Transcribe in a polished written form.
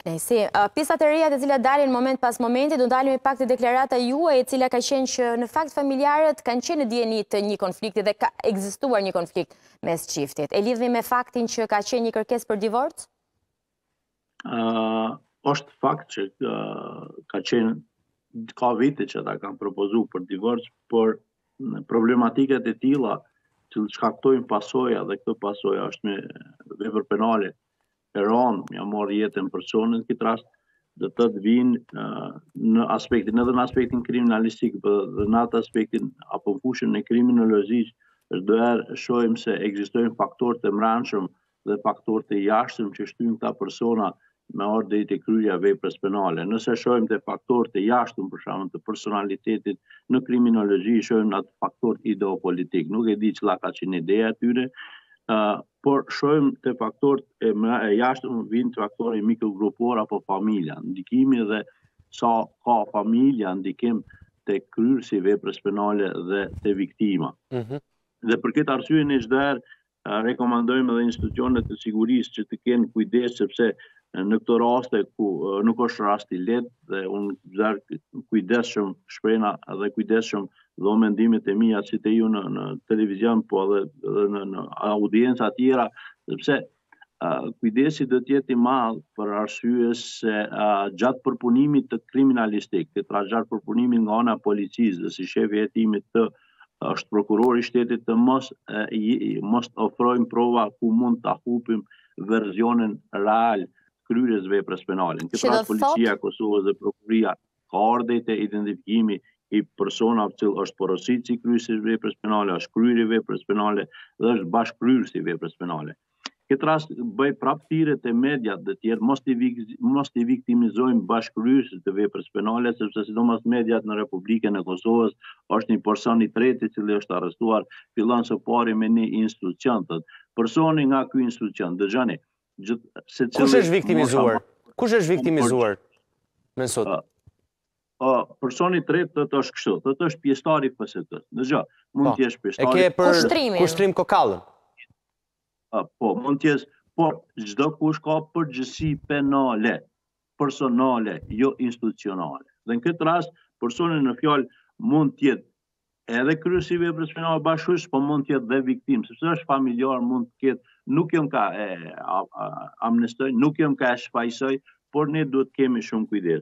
Pisat e reja të cilat dalin moment pas momenti, do dalim me pak të deklarata juaj, e cila ka qenë që në fakt familjarët kanë qenë në dieni të një konflikti dhe ka ekzistuar një konflikt mes çiftit. E lidhni me faktin që ka qenë një kërkesë për divorc? Është fakt që ka vite që ata kanë propozuar për divorc, por problematikat e tilla që shkaktojnë pasoja dhe këtë pasoja është me vepër penale e rëndë, ja marr jetën personit në këtë rast, dhe të vinë në aspektin, edhe në aspektin kriminalistik, dhe në atë aspektin apo fushën e kriminologjisë, çdo herë shohim se ekzistojnë faktorë të mbrëmshëm dhe faktorë të jashtëm që shtyjnë këta persona me ardhur deri te kryerja e veprës penale. Nëse shohim te faktorët e jashtëm, për shembull të personalitetit në kriminologji, shohim atë faktor ideopolitik. Nuk e di çilla ka qenë ideja e tyre, por shohim te faktorët e jashtëm vijnë faktori mikrogrupor apo familja, ndikimi dhe sa ka familja ndikim te kryerësi i veprës penale dhe te viktima. Dhe për këtë arsye ne çdo herë rekomandojmë edhe institucionet të sigurisë që të kenë kujdes, sepse në këto raste ku nuk është rast i lehtë dhe unë kujdesshëm shprehna dhe kujdesshëm dhe mendimet e mia si te ju në televizion, po edhe në audienca tjera, sepse kujdesi do të jetë i madh për arsye se gjatë përpunimit të kriminalistik, gjatë përpunimit nga ana e policisë dhe si shefi i timit të është prokurori i shtetit të mos ofrojmë prova ku mund ta hupim versionin real kryerjes veprës penale. Në këtë rast policia e Kosovës dhe prokuria ka ardhur te identifikimi i personave që është porositë si kryerësi i veprës penale, është kryerje veprës penale dhe është bashkëkryerësi i veprës penale. Këtë rast bëj prapë thirrje te mediat dhe tjerë mos t'i viktimizojmë bashkëkryerësit të veprës penale, sepse sidomos mediat në Republikën e Kosovës është një person i tretë i cili është arrestuar, fillon së pari me një institucion. Personi nga ky institucion, dëgjoni, kush është viktimizuar? Kush është viktimizuar? Me sot. Personi i tretë është kështu, është pjesëtar i FSK-s. Dëgjoj, mund të jesh pjesëtar. E ke për kushtrim kokallën. Po, mund të jesh, por çdo kush ka përgjegjësi penale, personale, jo institucionale. Dhe në këtë rast, personi në fjalë mund të jetë edhe kryerësi i veprës penale bashkëkryes, po mund të jetë dhe viktimë, sepse është familjar, mund të ketë, nuk jam ka amnestoj, nuk jam ka shfaqsoj, por ne duhet kemi shumë kujdes.